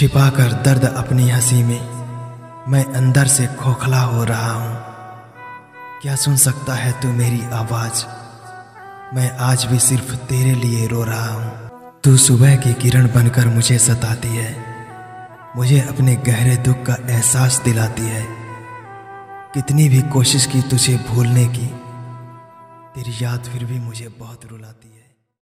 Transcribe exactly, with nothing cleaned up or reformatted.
छिपाकर दर्द अपनी हंसी में मैं अंदर से खोखला हो रहा हूँ। क्या सुन सकता है तू मेरी आवाज? मैं आज भी सिर्फ तेरे लिए रो रहा हूँ। तू सुबह की किरण बनकर मुझे सताती है, मुझे अपने गहरे दुख का एहसास दिलाती है। कितनी भी कोशिश की तुझे भूलने की, तेरी याद फिर भी मुझे बहुत रुलाती है।